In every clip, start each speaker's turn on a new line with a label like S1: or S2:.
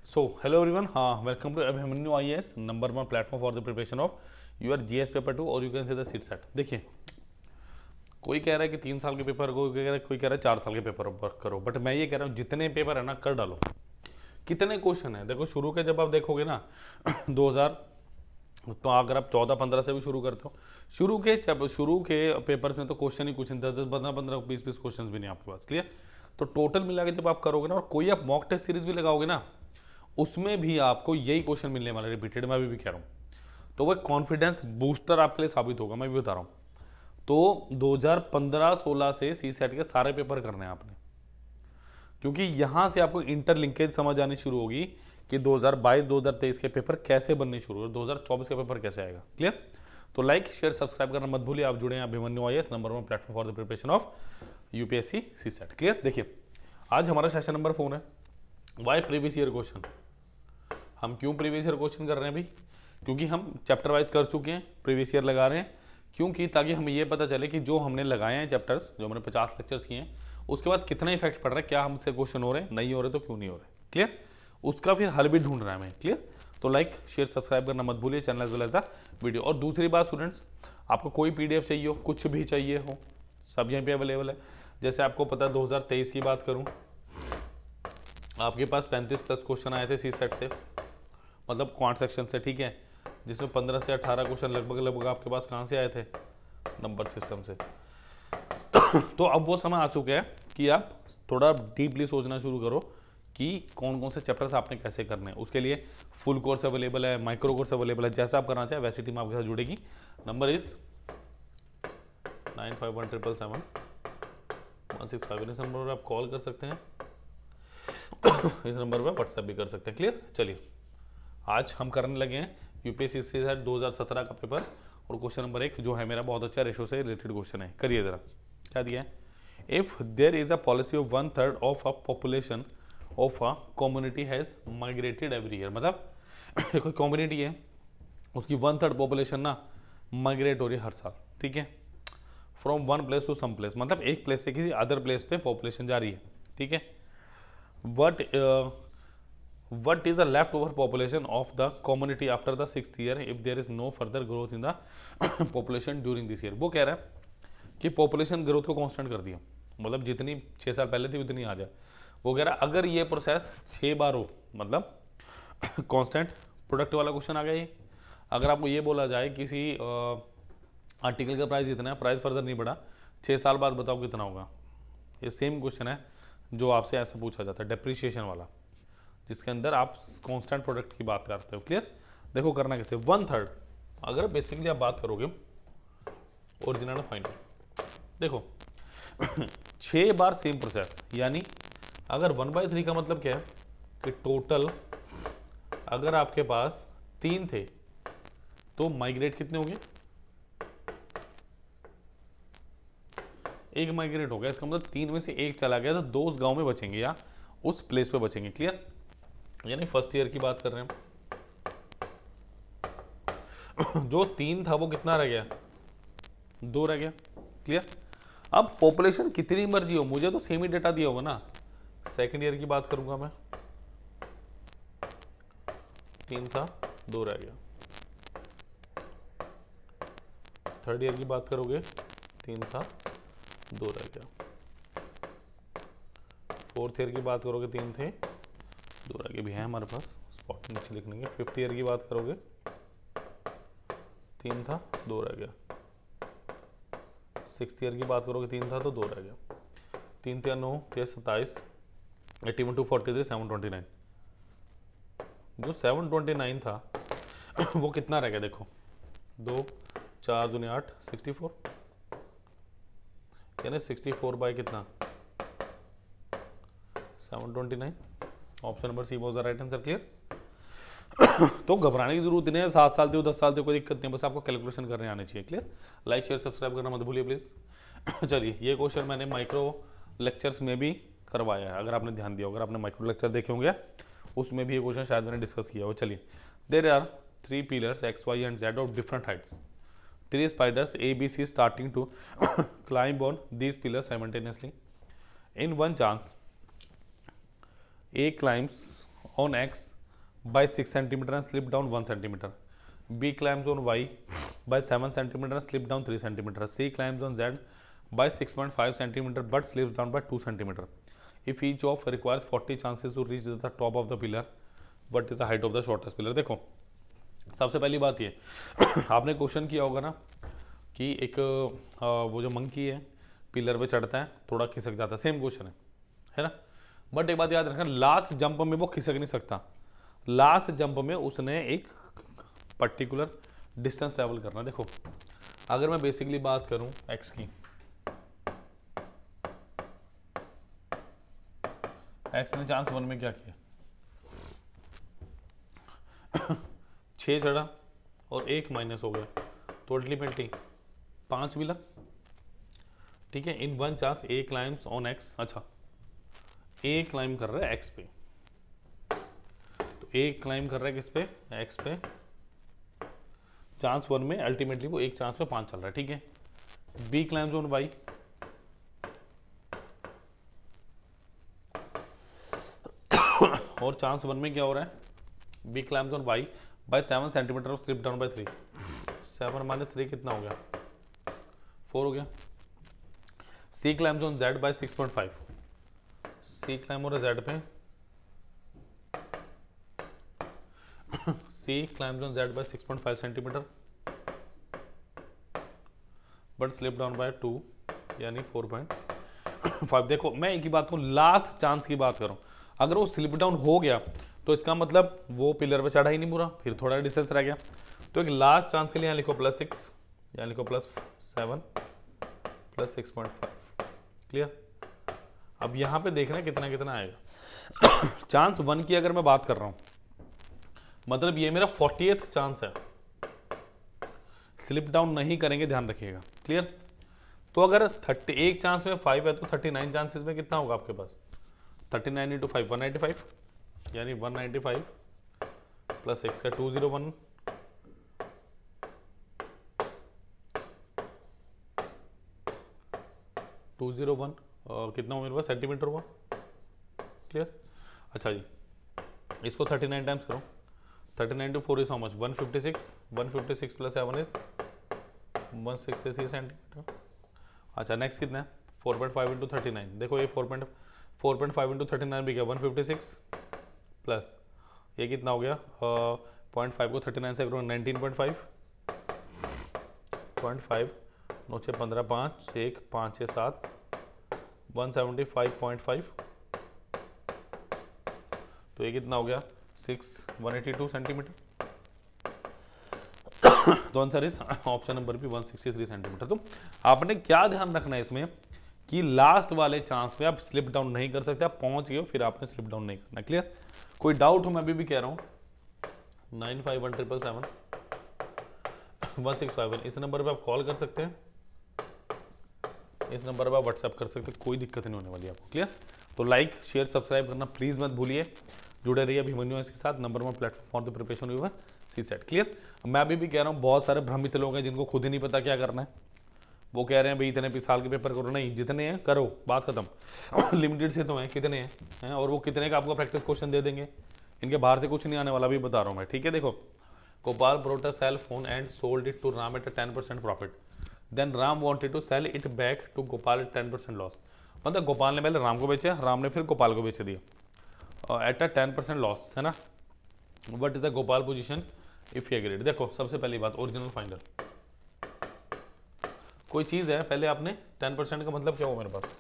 S1: So, hello everyone. Welcome to Abhimanyu IAS, number one platform for the preparation of your GS paper 2 और you can say the CET set. देखिए, कोई कह रहा है कि 3 साल के पेपर को, कोई कह रहा है 4 साल के पेपर वर्क करो, बट मैं ये कह रहा हूँ जितने पेपर है ना कर डालो। कितने क्वेश्चन है देखो, शुरू के जब आप देखोगे ना 2000, तो अगर आप 14-15 से भी शुरू करते हो, शुरू के पेपर्स में तो क्वेश्चन ही कुछ नहीं, 10-10, 15-15, 20-20 क्वेश्चन भी नहीं आपके पास। क्लियर? तो टोटल मिला के जब आप करोगे ना, और कोई आप मॉक टेस्ट सीरीज भी लगाओगे ना, उसमें भी आपको यही क्वेश्चन मिलने वाला, रिपीटेड मैं भी कह रहा हूँ। तो वह कॉन्फिडेंस बूस्टर आपके लिए साबित होगा, मैं भी बता रहा हूँ। तो 2015-16 से सी सेट के सारे पेपर करने हैं आपने, क्योंकि यहाँ से आपको इंटरलिंकेज समझ आनी शुरू होगी कि 2022-2023 के पेपर कैसे बनने शुरू हो, 2024 का पेपर कैसे आएगा। क्लियर? तो लाइक शेयर सब्सक्राइब करना मत भूलिए। आप जुड़े हैं Abhimanyu IAS, number one platform for the preparation of UPSC CSAT. Clear? देखिए, आज हमारा सेशन नंबर 4 है, वाई प्रीवियस ईयर क्वेश्चन। हम क्यों प्रीवियस ईयर क्वेश्चन कर रहे हैं भाई? क्योंकि हम चैप्टर वाइज कर चुके हैं, प्रीवियस ईयर लगा रहे हैं। क्योंकि ताकि हमें ये पता चले कि जो हमने लगाए हैं चैप्टर्स, जो हमने 50 लेक्चर्स किए हैं, उसके बाद कितना इफेक्ट पड़ रहा है, क्या हमसे क्वेश्चन हो रहे हैं, नहीं हो रहे तो क्यों नहीं हो रहे। क्लियर? उसका फिर हल भी ढूंढ रहा है हमें। क्लियर? तो लाइक शेयर सब्सक्राइब करना मत भूलिए, channel as well as the video. और दूसरी बात स्टूडेंट्स, आपको कोई पीडीएफ चाहिए हो, कुछ भी चाहिए हो, सब यहाँ पे अवेलेबल है। जैसे आपको पता है 2023 की बात करूँ, आपके पास 35+ क्वेश्चन आए थे सी सेट से, मतलब क्वांट सेक्शन से। ठीक है, जिसमें 15 से 18 क्वेश्चन लगभग आपके पास कहाँ से आए थे? नंबर सिस्टम से। तो अब वो समय आ चुका है कि आप थोड़ा डीपली सोचना शुरू करो कि कौन कौन से चैप्टर्स आपने कैसे करने हैं। उसके लिए फुल कोर्स अवेलेबल है, माइक्रो कोर्स अवेलेबल है, जैसा आप करना चाहे वैसी टीम आपके साथ जुड़ेगी। Number is 9517771651। इस नंबर पर आप कॉल कर सकते हैं, इस नंबर पर व्हाट्सएप भी कर सकते हैं। क्लियर? चलिए, आज हम करने लगे हैं यूपीएससी सी सेट 2017 का पेपर, और क्वेश्चन नंबर 1 जो है मेरा बहुत अच्छा रेशो से रिलेटेड क्वेश्चन है। करिए जरा, क्या दिया है? If there is a policy of 1/3 of a population of a community has migrated every year, मतलब कोई कम्युनिटी है, उसकी 1/3 पॉपुलेशन ना माइग्रेट हो रही है हर साल। ठीक है, from one place to some place, मतलब एक प्लेस से किसी अदर प्लेस पे पॉपुलेशन जा रही है। ठीक है, what is the leftover population of the community after the 6th year if there is no further growth in the population during this year? वो कह रहा है कि पॉपुलेशन ग्रोथ को कांस्टेंट कर दिया, मतलब जितनी 6 साल पहले थी उतनी आ जाए। वो कह रहा है अगर ये प्रोसेस 6 बार हो, मतलब कांस्टेंट प्रोडक्ट वाला क्वेश्चन आ गया ये। अगर आपको ये बोला जाए किसी आर्टिकल का प्राइस इतना है, प्राइस फर्दर नहीं बढ़ा, 6 साल बाद बताओ कितना होगा। ये सेम क्वेश्चन है जो आपसे ऐसा पूछा जाता है, डेप्रिसिएशन वाला, जिसके अंदर आप कांस्टेंट प्रोडक्ट की बात करते हो। क्लियर? देखो करना कैसे, 1/3 अगर बेसिकली आप बात करोगे ओरिजिनल फाइनल, देखो 6 बार सेम प्रोसेस, यानी अगर 1/3 का मतलब क्या है कि टोटल अगर आपके पास 3 थे तो माइग्रेट कितने हो गए? 1 माइग्रेट हो गया, इसका मतलब 3 में से 1 चला गया, तो 2 उस गांव में बचेंगे या उस प्लेस पे बचेंगे। क्लियर? यानी फर्स्ट ईयर की बात कर रहे हैं हम। जो 3 था वो कितना रह गया? 2 रह गया। क्लियर? अब पॉपुलेशन कितनी मर्जी हो, मुझे तो सेम ही डेटा दिया होगा ना। सेकंड ईयर की बात करूंगा मैं, 3 था 2 रह गया। थर्ड ईयर की बात करोगे, 3 था 2 रह गया। फोर्थ ईयर की बात करोगे, 3 थे 2 रह गए, भी है हमारे पास, स्पॉट नीचे लिख लेंगे। फिफ्थ ईयर की बात करोगे, 3 था 2 रह गया। सिक्स्थ ईयर की बात करोगे, 3 था तो 2 रह गया। 3 3 9 3 27, 81 2 43 729। जो 729 था वो कितना रह गया? देखो 2 4 दूनी 8, 64, यानी 64 बाई कितना? 729। Option number C was the right answer. Clear? तो घबराने की जरूरत नहीं है, 7 साल थे 10 साल थे, कोई दिक्कत नहीं, बस आपको कैलकुलेशन करने आने चाहिए। क्लियर? लाइक शेयर सब्सक्राइब करना मत भूलिए प्लीज। चलिए, ये क्वेश्चन मैंने माइक्रो लेक्चर्स में भी करवाया है, अगर आपने ध्यान दिया, अगर आपने माइक्रो लेक्चर देखे होंगे उसमें भी ये क्वेश्चन शायद मैंने डिस्कस किया हो। चलिए, there are 3 pillars X Y and Z of different heights, 3 spiders A, B, C starting to climb on these pillars simultaneously. In one chance, A climbs on X by 6 centimeter and slip down 1 centimeter. B climbs on Y by 7 centimeter and slip down 3 centimeter. C climbs on Z by 6.5 centimeter but slips down by 2 centimeter. If each of requires 40 chances to reach the top of the pillar, what is the height of the shortest pillar? देखो सबसे पहली बात ये आपने question किया होगा ना कि एक वो जो मंकी है पिलर पे चढ़ता है, थोड़ा खिसक जाता है, सेम क्वेश्चन है ना। बट एक बात याद रखना, लास्ट जंप में वो खिसक नहीं सकता, लास्ट जंप में उसने एक पर्टिकुलर डिस्टेंस ट्रैवल करना। देखो अगर मैं बेसिकली बात करूं एक्स की, एक्स ने चांस 1 में क्या किया 6 चढ़ा और 1 माइनस हो गया तो अल्टीमेटली 5 मिला, ठीक है। In 1 chance A climbs on X, अच्छा ए क्लाइम कर रहा है एक्स पे, तो ए क्लाइम कर रहा है किस पे, एक्स पे। चांस 1 में अल्टीमेटली वो एक चांस पे 5 चल रहा है, ठीक है। बी क्लाइम्स ऑन वाई, और चांस 1 में क्या हो रहा है, B climbs on Y by 7 centimetre और स्लिप डाउन बाय 3। 7 माइनस 3 कितना हो गया 4 हो गया। C climbs on Z by 6.5, C climb हो रहा है जेड पे, C climbs on Z by 6.5 centimetre but slip down by 2 यानी 4.5। देखो मैं एक ही बात को लास्ट चांस की बात करूं, अगर वो स्लिप डाउन हो गया तो इसका मतलब वो पिलर पे चढ़ा ही नहीं पूरा, फिर थोड़ा डिस्टेंस रह गया। तो एक लास्ट चांस के लिए यहाँ लिखो +6, यहाँ लिखो +7 +6.5, क्लियर। अब यहाँ पे देखना कितना कितना आएगा। चांस 1 की अगर मैं बात कर रहा हूँ, मतलब ये मेरा 40th चांस है, स्लिप डाउन नहीं करेंगे, ध्यान रखिएगा, क्लियर। तो अगर 31 चांस में 5 है तो 39 चांसेस में कितना होगा आपके पास, 39 × 5 195, यानी 195 + 6 का 201, कितना हुआ मेरे पास सेंटीमीटर हुआ, क्लियर। अच्छा जी इसको 39 टाइम्स करो, 39 × 4 is how much 156, 156 + 7 is 163 centimetre. अच्छा नेक्स्ट कितना है 4.5 × 39, देखो ये 4.5 × 39 भी गया 156 प्लस ये कितना हो गया 0.5 को 39 से करो 19.5, 0.5 9 6 15 5 1 5 6 7 175.5, तो ये कितना हो गया 182 सेंटीमीटर। तो आंसर इज ऑप्शन नंबर भी 163 सेंटीमीटर। तो आपने क्या ध्यान रखना है इसमें कि लास्ट वाले चांस पे आप स्लिप डाउन नहीं कर सकते, आप पहुंच गए हो फिर आपने स्लिप डाउन नहीं करना, क्लियर। कोई डाउट हो मैं अभी भी कह रहा हूँ 951777 1651 इस नंबर पे आप कॉल कर सकते हैं, इस नंबर पे आप व्हाट्सएप कर सकते हैं, कोई दिक्कत नहीं होने वाली आपको, क्लियर। तो लाइक शेयर सब्सक्राइब करना प्लीज मत भूलिए, जुड़े रहिए अभिमन्यु के साथ, number 1 platform for the preparation your CSAT, clear. मैं अभी भी कह रहा हूँ बहुत सारे भ्रमित लोग हैं जिनको खुद ही नहीं पता क्या करना है, वो कह रहे हैं भाई इतने साल के पेपर करो, नहीं जितने हैं करो, बात खत्म। लिमिटेड से तो हैं, कितने हैं और वो कितने का आपको प्रैक्टिस क्वेश्चन दे देंगे, इनके बाहर से कुछ नहीं आने वाला, भी बता रहा हूँ मैं, ठीक है। देखो Gopal brought a cell phone and sold it to Ram at a 10% profit. Then Ram wanted to sell it back to Gopal at 10% loss. मतलब गोपाल ने पहले राम को बेचा, राम ने फिर गोपाल को बेच दिया एट अ 10% लॉस, है ना। What is the Gopal position if he agreed. देखो सबसे पहली बात ओरिजिनल फाइंडर, कोई चीज है पहले आपने 10% का मतलब क्या हुआ मेरे पास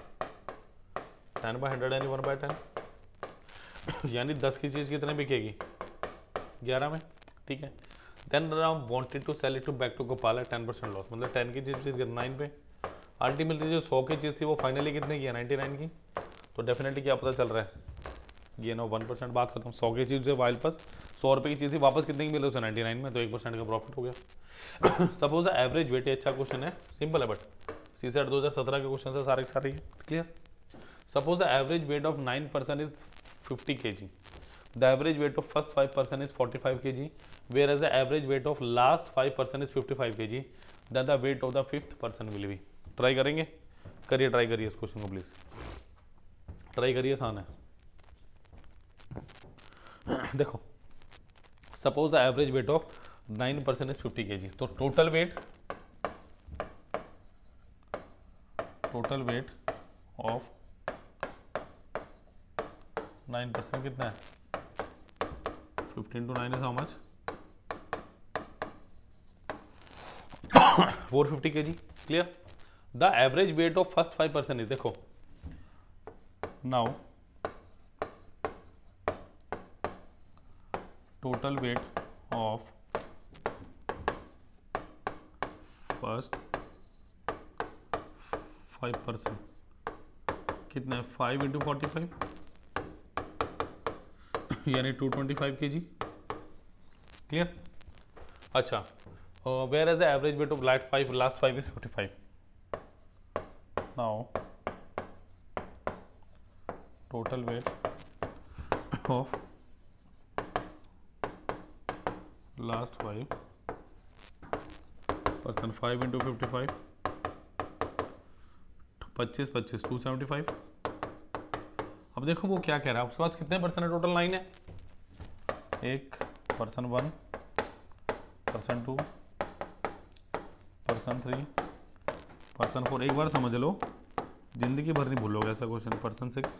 S1: 10/100 यानी 1/10 यानी 10 की चीज कितने बिकेगी 11 में, ठीक है। Then Ram wanted to sell it to back to Gopal at 10% loss, मतलब 10 की चीज 9 पे, अल्टीमेटली जो 100 की चीज थी वो फाइनली कितने की है 99 की, तो डेफिनेटली क्या पता चल रहा है ये ना 1%, बात खत्म। 100 की चीज है वाइल पास 100 रुपये की चीज थी, वापस कितने की मिले उसे 99 में, तो 1% का प्रॉफिट हो गया। सपोज एवरेज वेट, अच्छा क्वेश्चन है, सिंपल है बट सीसेट 2017 के क्वेश्चन है सारे सारे, clear. Suppose the average weight of 9% is 50 kg, the average weight of first 5% is 45 kg, whereas the average weight of last 5% is 55 kg, then the weight of the 5th person will be। Try करेंगे, करिए try करिए इस question को please, try करिए, आसान है। देखो suppose the average weight of 9% is 50 kg, तो टोटल वेट ऑफ 9% कितना है? 15 to 9 is how much? 450 kg. Clear? The average weight of first 5% is, देखो now total weight of first 5% कितना है? 5 इंटू 45 यानी 225 kg. क्लियर? अच्छा, where as the average weight of last 5 is 55. Now total weight of last 5%, 5 into 55, 25 275. अब देखो वो क्या कह रहा है, उसके पास कितने परसेंट है? टोटल 9 है. 1, पर्सन 1, पर्सन 2, पर्सन 3, पर्सन 4. एक बार समझ लो, जिंदगी भर नहीं भूलोगे ऐसा question. Person 6,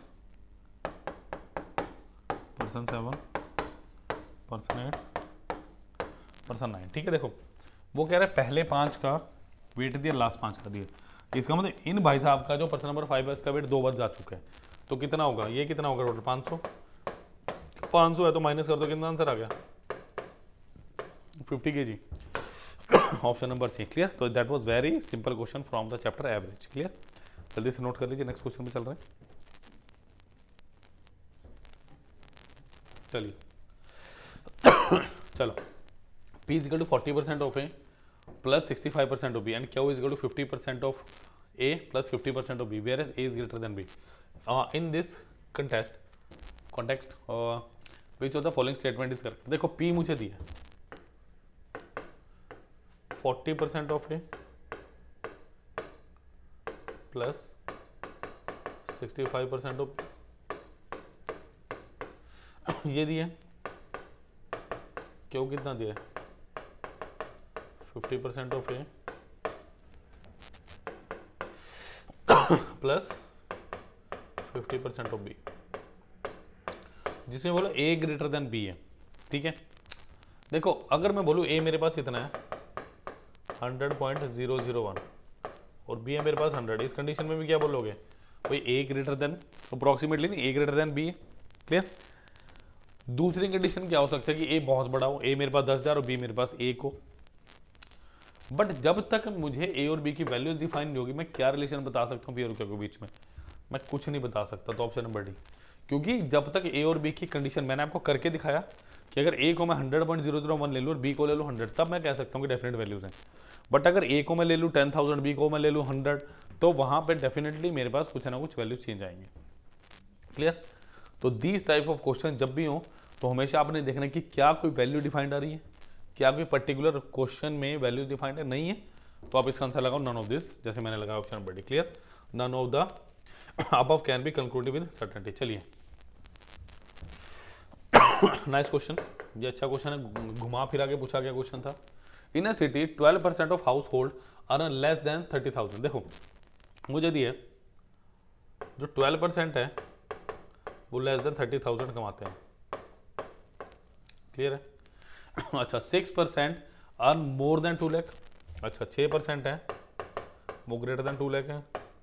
S1: person 7, person 8, person 9. ठीक है, देखो वो कह रहे हैं पहले 5 का वेट दिया, लास्ट 5 का दिया. इसका मतलब इन भाई साहब का जो पर्सन नंबर 5 है इसका वेट 2 बार जा चुका है, तो कितना होगा? ये कितना होगा टोटल? 500 है, तो माइनस कर दो, कितना आंसर आ गया? 50 kg. Option number C. Clear? तो that was very simple question from the chapter average. Clear? जल्दी से नोट कर लीजिए, नेक्स्ट क्वेश्चन पे चल रहे हैं. चलिए चलो. P is equal to 40% of A plus 65% of B and Q is equal to 50% of A plus 50% of B, whereas A is greater than B. In this context, which of the following statement is correct? देखो P मुझे दिया 40% of A plus 65% of ये दिया. Q कितना दिया? 50% of A plus 50% of B, जिसमें बोलो ए greater than B है. ठीक है, देखो अगर मैं बोलूँ ए मेरे पास इतना है 100.001 और बी है मेरे पास 100, इस कंडीशन में भी क्या बोलोगे भाई? ए ग्रेटर देन, अप्रोक्सीमेटली नहीं, ए ग्रेटर देन बी है. क्लियर? दूसरी कंडीशन क्या हो सकता है कि ए बहुत बड़ा हो, ए मेरे पास 10,000 और बी मेरे पास 1 हो. बट जब तक मुझे ए और बी की वैल्यूज डिफाइन नहीं होगी, मैं क्या रिलेशन बता सकता हूँ पी और क्यू के बीच में? मैं कुछ नहीं बता सकता. तो ऑप्शन नंबर डी, क्योंकि जब तक ए और बी की कंडीशन मैंने आपको करके दिखाया कि अगर ए को मैं 100.001 ले लूँ और बी को ले लूँ 100, तब मैं कह सकता हूँ कि डेफिनेट वैल्यूज हैं. बट अगर ए को मैं ले लूँ 10,000, बी को मैं ले लूँ 100, तो वहाँ पर डेफिनेटली मेरे पास कुछ ना कुछ वैल्यूज चेंज आएंगे. क्लियर? तो दिस टाइप ऑफ क्वेश्चन जब भी हो तो हमेशा आपने देखना कि क्या कोई वैल्यू डिफाइंड आ रही है, क्या कोई पर्टिकुलर क्वेश्चन में वैल्यूज डिफाइंड है. नहीं है तो आप इसका आंसर लगाओ नन ऑफ दिस, जैसे मैंने लगाया option number D. Clear? None of the above can be concluded with certainty. चलिए नाइस क्वेश्चन, ये अच्छा क्वेश्चन है, घुमा फिरा के पूछा गया क्वेश्चन था. In a city 12% of household earn less than 30,000. देखो मुझे दिए जो 12% है वो लेस देन 30,000 कमाते हैं. क्लियर है? अच्छा 6% अर्न मोर देन 2 लाख. अच्छा 6% है वो ग्रेटर देन 2 लाख है.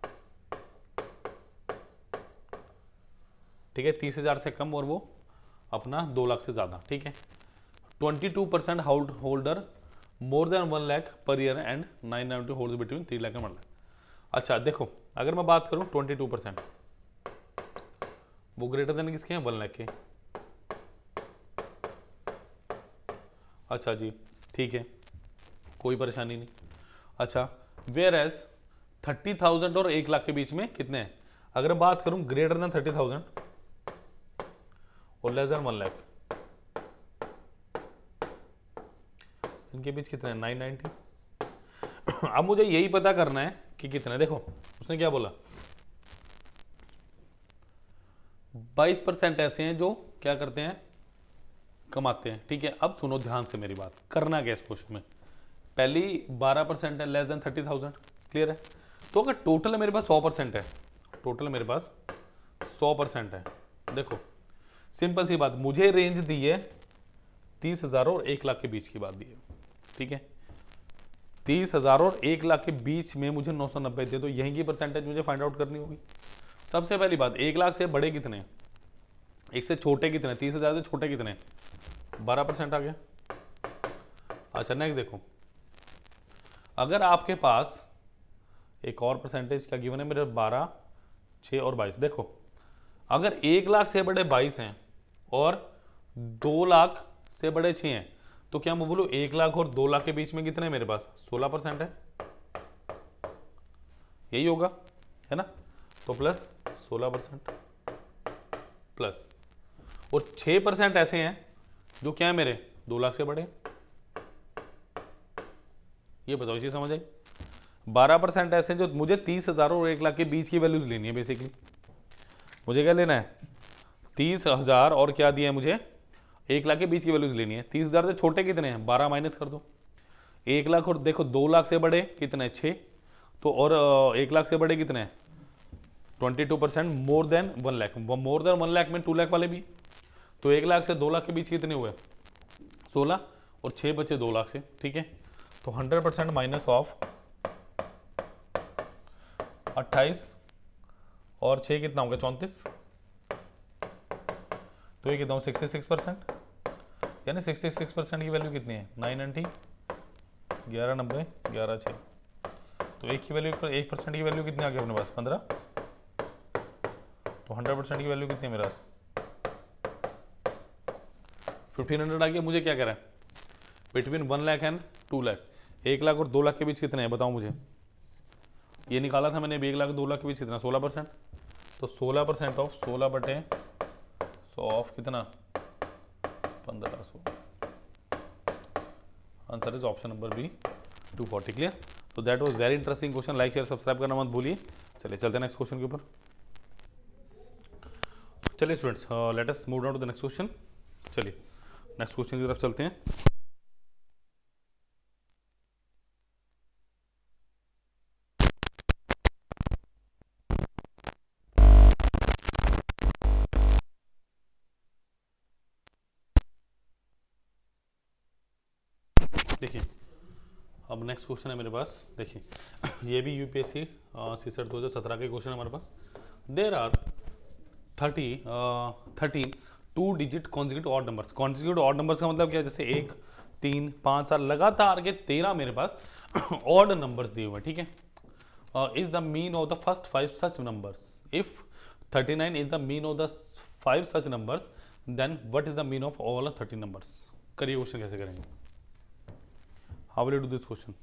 S1: ठीक है, 30,000 से कम और वो अपना 2 लाख से ज़्यादा. ठीक है, 22% householder more than 1 lakh per year and 992 holds between 3 lakh and 1 lakh. अच्छा देखो अगर मैं बात करूं 22%, वो ग्रेटर देन किसके हैं? 1 लाख के. अच्छा जी ठीक है, कोई परेशानी नहीं. अच्छा वेयर एज 30,000 और 1 लाख के बीच में कितने हैं? अगर बात करूं ग्रेटर देन 30,000 और लेस देन 1 लाख, इनके बीच कितने हैं? 990. अब मुझे यही पता करना है कि कितने. देखो उसने क्या बोला, 22% ऐसे हैं जो क्या करते हैं कमाते हैं, ठीक है। अब सुनो ध्यान से मेरी बात, करना क्या इस क्वेश्चन में, पहली 12% है, लेस देन 30,000, क्लियर है। तो अगर टोटल मेरे पास 100% है, टोटल मेरे पास 100% है, देखो सिंपल सी बात, मुझे रेंज दी है 30,000 और 1 लाख के बीच की बात दी है, ठीक है। 30,000 और 1 लाख के बीच में मुझे 990 दे, तो यहीं की परसेंटेज मुझे फाइंड आउट करनी होगी। सबसे पहली बात, 1 लाख से बड़े कितने, एक से छोटे कितने, 30,000 से छोटे कितने, 12% आ गया। अच्छा नेक्स्ट देखो, अगर आपके पास एक और परसेंटेज क्या गिवन है मेरे, 12, 6 और 22। देखो अगर 1 लाख से बड़े 22 हैं और 2 लाख से बड़े 6 हैं, तो क्या मैं बोलूं 1 लाख और 2 लाख के बीच में कितने मेरे पास, 16% है, यही होगा, है ना। तो प्लस 16% प्लस, और 6% ऐसे हैं जो क्या है मेरे 2 लाख से बड़े, ये बताओ इसी समझ आई। 12% ऐसे जो मुझे 30,000 और 1 लाख के बीच की वैल्यूज लेनी है। बेसिकली मुझे क्या लेना है, 30,000 और क्या दिया है मुझे, 1 लाख के बीच की वैल्यूज लेनी है। 30,000 से छोटे कितने हैं, 12 माइनस कर दो। 1 लाख और देखो 2 लाख से बड़े कितने, 6, तो और 1 लाख से बड़े कितने हैं, 22%, more than 1 lakh. More than 1 lakh में 2 लाख वाले भी, तो 1 लाख से 2 लाख के बीच कितने हुए, 16, और 6 बचे 2 लाख से, ठीक है। तो 100% माइनस ऑफ 28 और 6 कितना हो गया, 34, तो ये कितना हो 66%, यानी 66% की वैल्यू कितनी है, 990, 1190, 11,6। तो एक की वैल्यू, 1% की वैल्यू कितनी आ गई अपने पास, 15। तो 100% की वैल्यू कितनी है मेरे पास, 1500 आ गया। मुझे क्या कह रहा है, बिटवीन 1 लाख एंड 2 लाख, 1 लाख और 2 लाख के बीच कितने हैं बताओ मुझे, ये निकाला था मैंने, 1 लाख 2 लाख के बीच कितना, 16%। तो 16% ऑफ 16/100 ऑफ कितना, 1500। Answer is option number B, 240, clear. तो that was very interesting question, like share subscribe करना मत भूलिए। चलिए चलते हैं नेक्स्ट क्वेश्चन के ऊपर। चलिए students, let us move down to the next question. चलिए नेक्स्ट क्वेश्चन की तरफ चलते हैं। देखिए अब नेक्स्ट क्वेश्चन है मेरे पास, देखिए ये भी यूपीएससी सीसेट 2017 के क्वेश्चन है हमारे पास। There are 13 2 digit consecutive odd numbers. Consecutive odd numbers का मतलब क्या है, जैसे 1, 3, 5, 7 लगातार के 13 मेरे पास ऑड नंबर्स दिए हुए हैं, ठीक है। Is the mean of the first 5 such numbers. If 39 is the mean of the 5 such numbers, then what is the mean of all 30 numbers. करिए क्वेश्चन कैसे करेंगे, how will you do this question.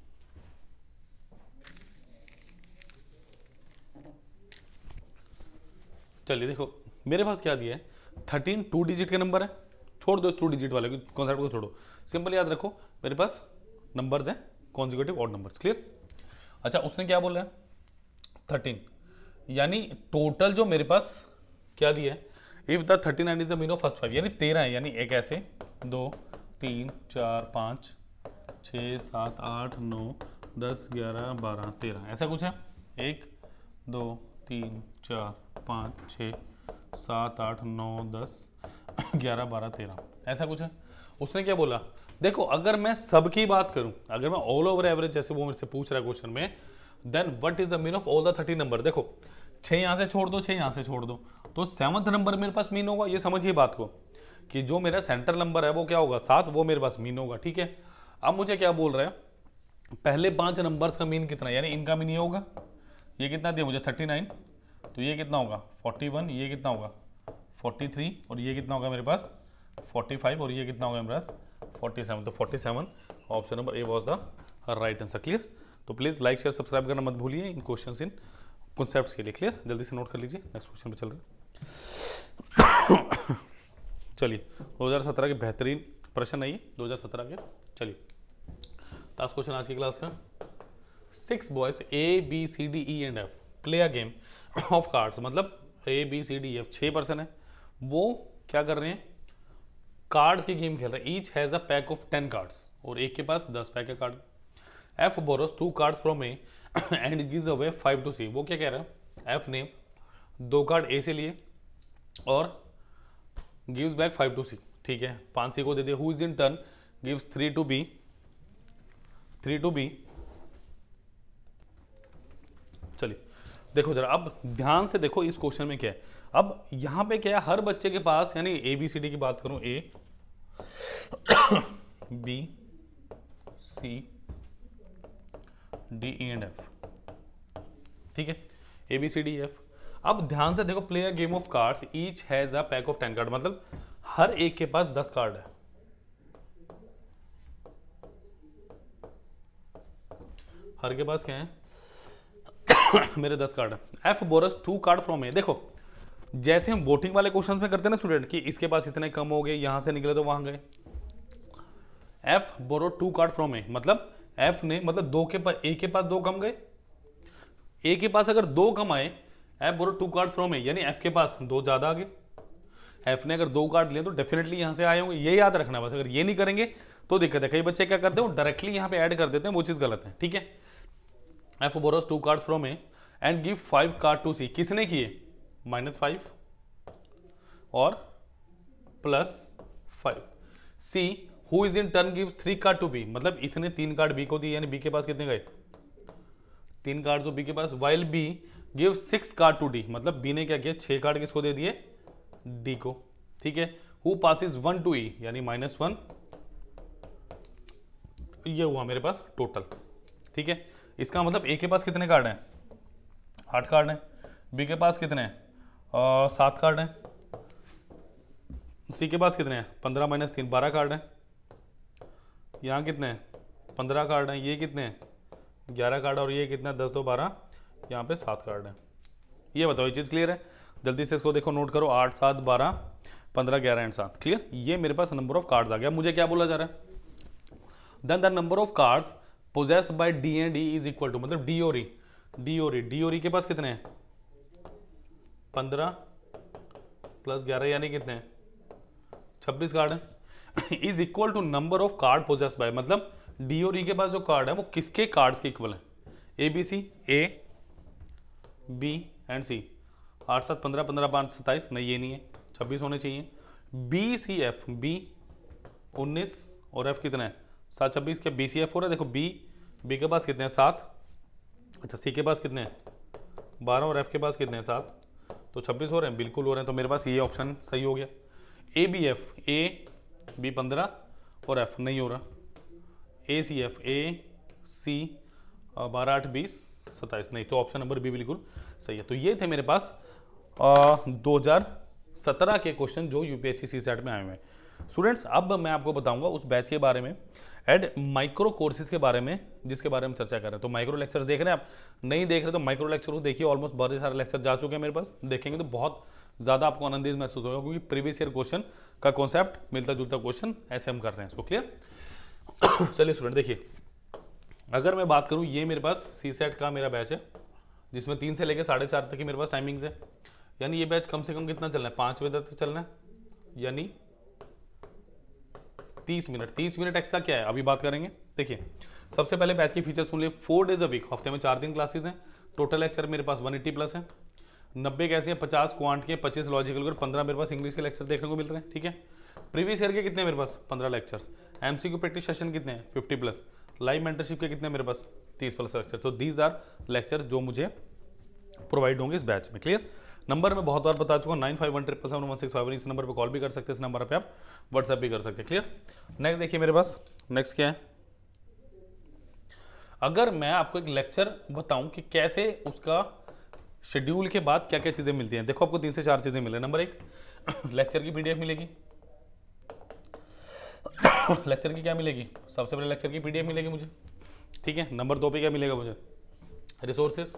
S1: चलिए देखो मेरे पास क्या दिया है, 13 2 digit के नंबर है, छोड़ दो इस 2 डिजिट वाले कॉन्सेप्ट को छोड़ो, सिंपल याद रखो मेरे पास नंबर्स हैं कॉन्जिक्यूटिव ऑड नंबर्स, क्लियर। अच्छा उसने क्या बोला है 13, यानी टोटल जो मेरे पास क्या दिया है, if the 39 is the mean of first 5, यानी 13 है, यानी एक ऐसे 2 3 4 5 6 7 8 9 10 11 12 13 ऐसा कुछ है, 1 2 3 4 5 6 7 8 9 10 11 12 13 ऐसा कुछ है। उसने क्या बोला, देखो अगर मैं सब की बात करूं, अगर मैं ऑल ओवर एवरेज जैसे वो मेरे से पूछ रहा है क्वेश्चन में, then what is the mean of all the 30 number. देखो 6 यहां से छोड़ दो, 6 यहां से छोड़ दो, तो 7th नंबर मेरे पास मीन होगा। ये समझिए बात को कि जो मेरा सेंटर नंबर है वो क्या होगा 7, वो मेरे पास मीन होगा, ठीक है। अब मुझे क्या बोल रहा है, पहले 5 नंबर्स का मीन कितना, यानी इनका मीन ये होगा, ये कितना दिया मुझे 39, तो ये कितना होगा 41, ये कितना होगा 43, और ये कितना होगा मेरे पास 45, और ये कितना होगा मेरे पास 47। तो 47 option number A was the right answer, clear. तो प्लीज़ लाइक शेयर सब्सक्राइब करना मत भूलिए इन क्वेश्चंस इन कॉन्सेप्ट्स के लिए, क्लियर। जल्दी से नोट कर लीजिए, नेक्स्ट क्वेश्चन पे चल रहे हैं। चलिए 2017 के बेहतरीन प्रश्न आइए 2017 के। चलिए लास्ट क्वेश्चन आज की क्लास का, 6 boys ABCDE and F play a game of cards, मतलब ABCDEF 6 पर्सन है, वो क्या कर रहे हैं, कार्ड्स की गेम खेल रहा है, each has a pack of 10 cards, और एक के पास 10 पैक है card. F borrows 2 cards from A and gives away 5 to C. वो क्या कह रहा है, एफ ने 2 कार्ड ए से लिए और गिव्स बैक 5 टू सी, ठीक है, 5 सी को दे दिया। Who is in turn gives 3 to B, 3 to B. चलिए देखो जरा, अब ध्यान से देखो इस क्वेश्चन में क्या है। अब यहां पे क्या है, हर बच्चे के पास, यानी ए बी सी डी की बात करूं, A B C D E and F, ठीक है, A B C D F. अब ध्यान से देखो, play a game of cards each has a pack of 10 card, मतलब हर एक के पास 10 कार्ड है। हर के पास क्या है मेरे 10 कार्ड है। F borrows 2 card from A. देखो जैसे हम वोटिंग वाले क्वेश्चंस में करते हैं ना स्टूडेंट, कि इसके पास इतने कम हो गए, यहां से निकले तो वहां गए। F borrow 2 card from A, मतलब एफ ने, मतलब दो के पास, ए के पास 2 कम गए, ए के पास अगर 2 कम आए, F borrow 2 card from A, यानी एफ के पास 2 ज्यादा आ गए। एफ ने अगर 2 कार्ड लिए तो डेफिनेटली यहां से आए होंगे, ये याद रखना बस। अगर ये नहीं करेंगे तो दिक्कत है। कई बच्चे क्या करते हैं, वो डायरेक्टली यहां पे ऐड कर देते हैं, वो चीज गलत है, ठीक है। F borrows 2 card from A and give 5 card to C. किसने किए, -5 और +5। C who is in turn gives 3 card to B, मतलब इसने 3 कार्ड बी को दिए, यानी बी के पास कितने गए, 3 कार्ड जो बी के पास। While B give 6 card to D, मतलब बी ने क्या किया, 6 कार्ड किसको दे दिए, डी को, ठीक है। हु पासिस 1 टू ई, यानी -1, ये हुआ मेरे पास टोटल, ठीक है। इसका मतलब ए के पास कितने कार्ड हैं, 8 कार्ड हैं। बी के पास कितने हैं, 7 कार्ड हैं। सी के पास कितने हैं, 15 - 3 12 कार्ड हैं। यहाँ कितने हैं, 15 कार्ड हैं। ये कितने हैं, 11 कार्ड, और ये कितना, 10 2 12, यहाँ पे 7 कार्ड हैं। ये बताओ, ये चीज़ क्लियर है? जल्दी से इसको देखो, नोट करो, 8 7 12 15 11 एंड 7, क्लियर। ये मेरे पास नंबर ऑफ कार्ड्स आ गया। मुझे क्या बोला जा रहा है, then the number of cards possessed by D and E is equal to, मतलब डी और ई, डी और ई के पास कितने हैं, 15 + 11, यानी कितने हैं, 26 कार्ड है। Is equal to number of card possessed by, मतलब डी और ई के पास जो कार्ड है वो किसके कार्ड्स के इक्वल है, A B C, A B and C. 8 7 15 15 5 27, नहीं ये नहीं है, 26 होने चाहिए। बी सी एफ, बी 19 और एफ कितना है, 7 26 के, बी सी एफ हो रहा है। देखो बी के पास कितने हैं, 7, अच्छा सी के पास कितने हैं, 12, और एफ के पास कितने हैं, 7, तो 26 हो रहे हैं, बिल्कुल हो रहे हैं। तो मेरे पास ये ऑप्शन सही हो गया। A B F, A B 15 और एफ नहीं हो रहा। ए सी एफ, ए सी 12 8 20 27, नहीं, तो ऑप्शन नंबर बी बिल्कुल सही है। तो ये थे मेरे पास 2017 के क्वेश्चन जो यूपीएससी सी सेट में आए हुए हैं। स्टूडेंट्स, अब मैं आपको बताऊंगा उस बैच के बारे में, एड माइक्रो कोर्सेज के बारे में, जिसके बारे में चर्चा कर रहे हैं। तो माइक्रो लेक्चर्स देख रहे हैं आप, नहीं देख रहे तो माइक्रो लेक्चर को देखिए, ऑलमोस्ट बहुत सारे लेक्चर जा चुके हैं मेरे पास, देखेंगे तो बहुत ज़्यादा आपको आनंदित महसूस होगा, क्योंकि प्रीवियस ईयर क्वेश्चन का कॉन्सेप्ट मिलता जुलता क्वेश्चन ऐसे हम कर रहे हैं इसको, क्लियर। चलिए स्टूडेंट देखिए, अगर मैं बात करूँ, ये मेरे पास सी सेट का मेरा बैच है, जिसमें 3 से लेकर 4:30 तक की मेरे पास टाइमिंग्स है। यानी ये बैच कम से कम कितना चलना है, 5 बजे तक चलना है, यानी 30 मिनट। 30 मिनट एक्स्ट्रा क्या है, अभी बात करेंगे। देखिए, सबसे पहले बैच की फीचर सुन लिए। 4 डेज अ वीक, हफ्ते में 4 दिन क्लासेस हैं। टोटल लेक्चर मेरे पास 180+ है। 90 कैसे हैं, 50 क्वांट के, 25 लॉजिकल के, 15 मेरे पास इंग्लिश के लेक्चर देखने को मिल रहे हैं, ठीक है। प्रीवियस ईयर के कितने मेरे पास, 15 लेक्चर्स। एमसीक्यू प्रैक्टिस सेशन कितने हैं, 50+। लाइव मेंटरशिप के कितने मेरे पास, 30+ लेक्चर। तो दीज आर लेक्चर जो मुझे प्रोवाइड होंगे इस बैच में, क्लियर। नंबर मैं बहुत बार बता चुका हूँ, 9517771651, इस नंबर पर कॉल भी कर सकते हैं, इस नंबर पे आप व्हाट्सएप भी कर सकते हैं, क्लियर। नेक्स्ट देखिए मेरे पास, नेक्स्ट क्या है, अगर मैं आपको एक लेक्चर बताऊं कि कैसे उसका शेड्यूल के बाद क्या क्या चीज़ें मिलती हैं। देखो, आपको 3 से 4 चीज़ें मिल रही हैं। नंबर 1, लेक्चर की पीडीएफ मिलेगी। लेक्चर की क्या मिलेगी, सबसे पहले लेक्चर की पीडीएफ मिलेगी मुझे, ठीक है। नंबर 2 पे क्या मिलेगा मुझे, रिसोर्सेज।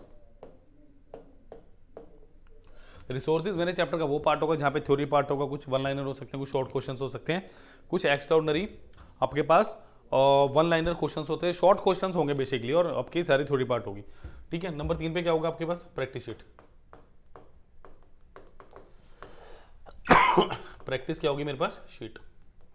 S1: रिसोर्सेज मेरे चैप्टर का वो पार्ट होगा जहाँ पे थ्योरी पार्ट होगा, कुछ 1 लाइनर हो सकते हैं, कुछ शॉर्ट क्वेश्चंस हो सकते हैं, कुछ एक्स्ट्राऑर्डिनरी आपके पास 1 लाइनर क्वेश्चंस होते हैं, शॉर्ट क्वेश्चंस होंगे बेसिकली, और आपकी सारी थ्योरी पार्ट होगी, ठीक है। नंबर 3 पे क्या होगा आपके पास, प्रैक्टिस शीट। प्रैक्टिस क्या होगी मेरे पास, शीट,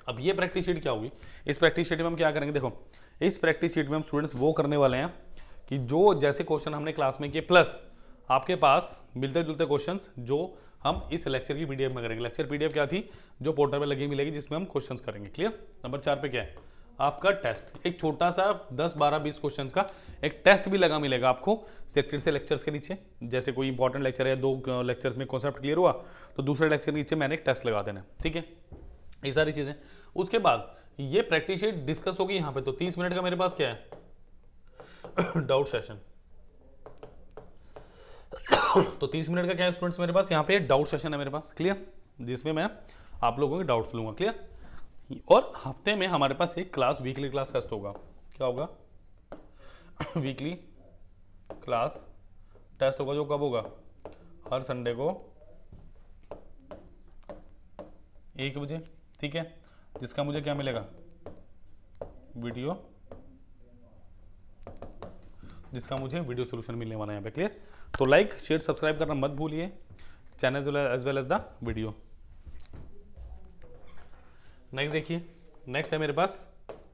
S1: अब ये प्रैक्टिस शीट क्या होगी, इस प्रैक्टिस शीट में हम क्या करेंगे, देखो इस प्रैक्टिस शीट में हम स्टूडेंट्स वो करने वाले हैं कि जो जैसे क्वेश्चन हमने क्लास में किए प्लस आपके पास मिलते जुलते क्वेश्चंस जो हम इस लेक्चर की पीडीएफ में करेंगे। लेक्चर पीडीएफ क्या थी, जो पोर्टल में लगी मिलेगी, जिसमें हम क्वेश्चंस करेंगे। क्लियर। नंबर 4 पे क्या है, आपका टेस्ट, एक छोटा सा 10 12 20 क्वेश्चन का एक टेस्ट भी लगा मिलेगा आपको सेलेक्टेड से लेक्चर्स के नीचे। जैसे कोई इंपॉर्टेंट लेक्चर है, 2 लेक्चर्स में कॉन्सेप्ट क्लियर हुआ तो दूसरे लेक्चर के नीचे मैंने एक टेस्ट लगा देना। ठीक है, ये सारी चीजें। उसके बाद ये प्रैक्टिस शीट डिस्कस होगी यहाँ पे। तो 30 मिनट का मेरे पास क्या है डाउट सेशन। तो 30 मिनट का क्या है स्टूडेंट्स मेरे पास, यहाँ पे डाउट सेशन है मेरे पास। क्लियर, जिसमें मैं आप लोगों के डाउट्स लूंगा। क्लियर। और हफ्ते में हमारे पास एक क्लास वीकली क्लास टेस्ट होगा। क्या होगा वीकली क्लास टेस्ट होगा, जो कब होगा, हर संडे को 1 बजे। ठीक है, जिसका मुझे क्या मिलेगा, वीडियो, जिसका मुझे वीडियो सोल्यूशन मिलने वाला है यहाँ पे। क्लियर। तो लाइक शेयर सब्सक्राइब करना मत भूलिए, channel as well as the video. Next देखिए, नेक्स्ट है मेरे पास,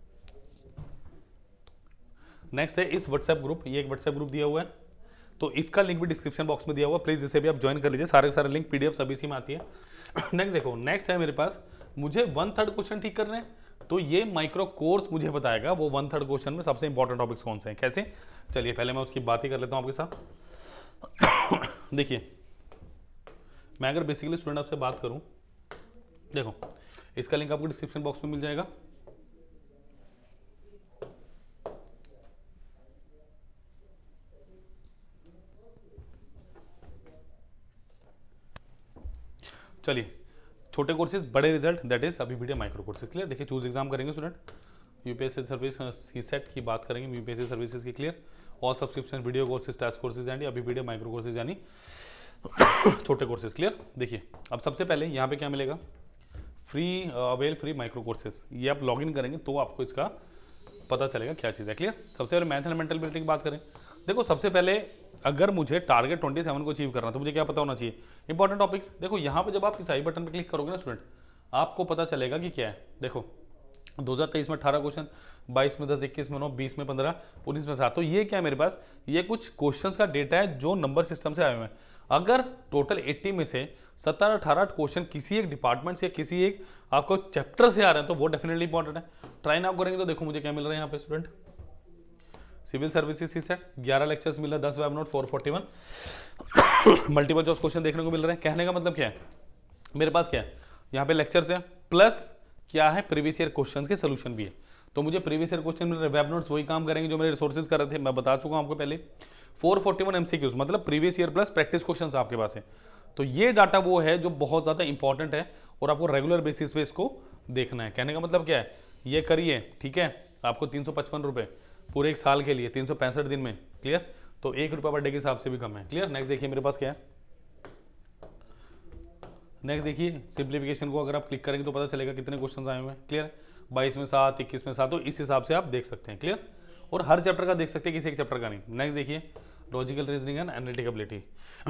S1: नेक्स्ट है इस व्हाट्सएप ग्रुप। ये एक व्हाट्सएप ग्रुप दिया हुआ है, तो इसका लिंक भी डिस्क्रिप्शन बॉक्स में दिया हुआ है, प्लीज इसे भी आप ज्वाइन कर लीजिए। सारे के सारे लिंक पीडीएफ सभी इसी में आती है। नेक्स्ट देखो, नेक्स्ट है मेरे पास, मुझे 1/3 क्वेश्चन ठीक करने हैं। तो ये माइक्रो कोर्स मुझे बताएगा वो 1/3 क्वेश्चन में सबसे इंपॉर्टेंट टॉपिक्स कौन से हैं। कैसे, चलिए पहले मैं उसकी बात ही कर लेता हूं आपके साथ। देखिए, मैं अगर बेसिकली स्टूडेंट आपसे बात करूं, देखो इसका लिंक आपको डिस्क्रिप्शन बॉक्स में मिल जाएगा। चलिए, छोटे कोर्सेज बड़े रिजल्ट, दैट इज अभी वीडियो माइक्रो कोर्सेज। क्लियर। देखिए, चूज एग्जाम करेंगे स्टूडेंट, यूपीएससी सर्विस सीसेट की बात करेंगे, यूपीएससी सर्विसेज की। Clear. All subscription video courses, test courses and अभी वीडियो माइक्रो कोर्सेज यानी छोटे कोर्सेज। क्लियर। देखिए, अब सबसे पहले यहाँ पे क्या मिलेगा, free avail free micro courses. ये आप लॉगिन करेंगे तो आपको इसका पता चलेगा क्या चीज़ है। क्लियर। सबसे पहले मैथ एंड मेंटल एबिलिटी की बात करें, देखो सबसे पहले अगर मुझे टारगेट 27 को अचीव करना तो मुझे क्या पता होना चाहिए, इंपॉर्टेंट टॉपिक्स। देखो यहाँ पे जब आप इस आई बटन पे क्लिक करोगे ना स्टूडेंट, आपको पता चलेगा कि क्या है। देखो 2023 में 18 क्वेश्चन, 22 में 10, 21 में 9, 20 में 15, 19 में 7। तो ये क्या है मेरे पास, ये कुछ क्वेश्चंस का डेटा है जो नंबर सिस्टम से आए हुए हैं। अगर टोटल 80 में से 17-18 क्वेश्चन किसी एक डिपार्टमेंट से, किसी एक आपको चैप्टर से आ रहे हैं, तो वो डेफिनेटली इंपॉर्टेंट है। ट्राई नाउ करेंगे तो देखो मुझे क्या मिल रहा है यहाँ पे student, civil services CSAT 11 lectures मिल रहा है, 10 web note, 441 multiple choice question देखने को मिल रहे हैं। कहने का मतलब क्या है, मेरे पास क्या है यहाँ पे लेक्चर्स है, प्लस क्या है, प्रीवियस ईयर क्वेश्चंस के सोल्यूशन भी है। तो मुझे प्रीवियस ईयर क्वेश्चन मिल रहे हैं, वेब नोट्स वही काम करेंगे जो मेरे रिसोर्सेज कर रहे थे, मैं बता चुका हूं आपको पहले। 441 एमसीक्यूज मतलब previous year plus practice questions आपके पास है। तो ये डाटा वो है जो बहुत ज्यादा इंपॉर्टेंट है और आपको रेगुलर बेसिस पे इसको देखना है। कहने का मतलब क्या है, ये करिए, ठीक है, आपको 355 रुपए पूरे एक साल के लिए, 365 दिन में। क्लियर। तो 1 रुपया पर डे के हिसाब से भी कम है। क्लियर। नेक्स्ट देखिए मेरे पास क्या है, नेक्स्ट देखिए सिंप्लीफिकेशन को अगर आप क्लिक करेंगे तो पता चलेगा कितने क्वेश्चन आए हुए हैं। क्लियर। 22 में 7, 21 में 7, तो इस हिसाब से आप देख सकते हैं। क्लियर। और हर चैप्टर का देख सकते हैं, किसी एक चैप्टर का नहीं। नेक्स्ट देखिए logical reasoning and analytic ability,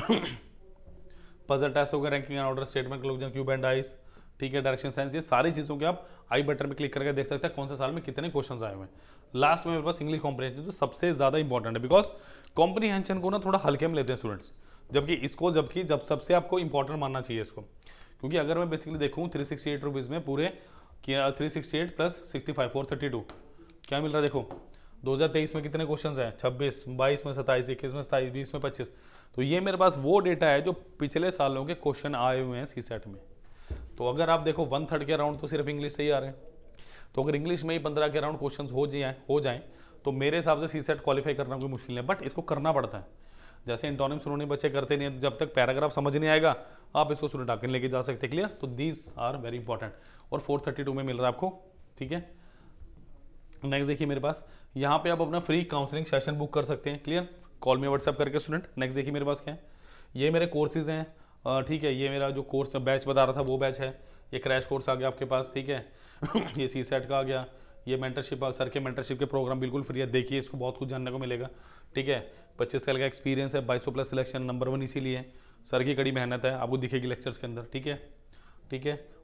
S1: puzzle test होगा, ranking and order, statement conclusion, cube and dice, ठीक है, डायरेक्शन साइंस, ये सारी चीजों के आप आई बटन पे क्लिक करके देख सकते हैं कौन से साल में कितने क्वेश्चंस आए हुए हैं। लास्ट में मेरे पास इंग्लिश कॉम्प्रिहेंशन जो सबसे ज्यादा इंपॉर्टेंट है, बिकॉज कॉम्प्रिहेंशन को ना थोड़ा हल्के में लेते हैं स्टूडेंट्स, जबकि इसको जब सबसे आपको इंपॉर्टेंट मानना चाहिए इसको। क्योंकि अगर मैं बेसिकली देखूँ 368 रुपीज़ में पूरे 368 प्लस 65 432 क्या मिल रहा है। देखो 2023 में कितने क्वेश्चंस हैं, 26, 22 में 27, 21 में 27, 20 में 25। तो ये मेरे पास वो डेटा है जो पिछले सालों के क्वेश्चन आए हुए हैं सीसेट में। तो अगर आप देखो 1/3 के अराउंड तो सिर्फ इंग्लिश से ही आ रहे हैं। तो अगर इंग्लिश में ही 15 के अराउंड क्वेश्चन हो जाएं तो मेरे हिसाब से सीसेट क्वालिफाई करना कोई मुश्किल नहीं है, बट इसको करना पड़ता है। जैसे इंटोनिम सुनोनी बच्चे करते नहीं है, तो जब तक पैराग्राफ समझ नहीं आएगा आप इसको सुन डाकन लेके जा सकते। क्लियर। तो दीज आर वेरी इंपॉर्टेंट और 432 में मिल रहा है आपको। ठीक है। नेक्स्ट देखिए मेरे पास यहाँ पे आप अपना फ्री काउंसलिंग सेशन बुक कर सकते हैं। क्लियर। कॉल में व्हाट्सएप करके स्टूडेंट। नेक्स्ट देखिए मेरे पास क्या है, ये मेरे कोर्सेज हैं। ठीक है, ये मेरा जो कोर्स बैच बता रहा था वो बैच है। ये क्रैश कोर्स आ गया आपके पास। ठीक है। ये सीसेट का आ गया। ये मेंटरशिप, सर के मेंटरशिप के प्रोग्राम बिल्कुल फ्री है, देखिए इसको बहुत कुछ जानने को मिलेगा। ठीक है। 25 साल का एक्सपीरियंस है, 2200 प्लस सिलेक्शन, नंबर 1 इसीलिए सर की कड़ी मेहनत है, आपको दिखेगी लेक्चर्स के अंदर। ठीक है। ठीक है।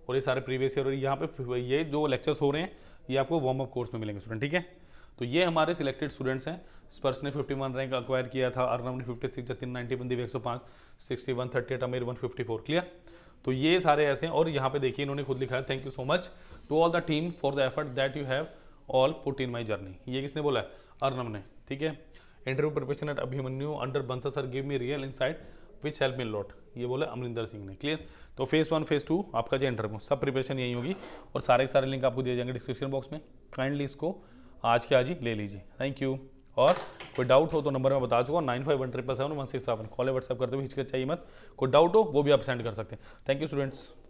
S1: और ये सारे प्रीवियस ईयर, और यहाँ पे ये जो लेक्चर्स हो रहे हैं ये आपको वार्म अप कोर्स में मिलेंगे स्टूडेंट, ठीक है। तो ये हमारे सिलेक्टेड स्टूडेंट्स हैं। स्पर्श ने 51 रैंक अक्वायर किया था, अर्नब ने 56, जतिन 90, दिव्य 105, 61, 38, अमीर 154, क्लियर। तो ये सारे ऐसे हैं, और यहाँ पे देखिए इन्होंने खुद लिखा है, thank you so much to all the team for the effort that you have all put in my journey. ये किसने बोला है? अर्नब ने, ठीक है। Interview preparation at Abhimanyu under Bansal sir give me real insight which help me lot, ये बोला अमरिंदर सिंह ने, क्लियर। तो फेज 1 फेज 2 आपका जो इंटरव्यू सब प्रिपरेशन यही होगी, और सारे लिंक आपको दिए जाएंगे डिस्क्रिप्शन बॉक्स में। काइंडली इसको आज के आज ही ले लीजिए, थैंक यू। और कोई डाउट हो तो नंबर मैं बता चुका, 9517771657, कॉल व्हाट्सएप करते हुए हिचकिचाइए मत। कोई डाउट हो वो भी आप सेंड कर सकते हैं। Thank you students.